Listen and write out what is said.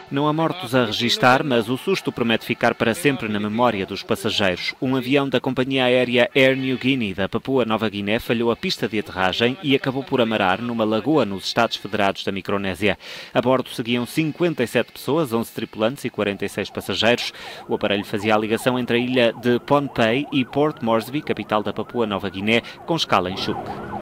Não há mortos a registar, mas o susto promete ficar para sempre na memória dos passageiros. Um avião da companhia aérea Air Niugini da Papua Nova Guiné falhou a pista de aterragem e acabou por amarar numa lagoa nos Estados Federados da Micronésia. A bordo seguiam 57 pessoas, 11 tripulantes e 46 passageiros. O aparelho fazia a ligação entre a ilha de Pohnpei e Port Moresby, capital da Papua Nova Guiné, com escala em Chuuk.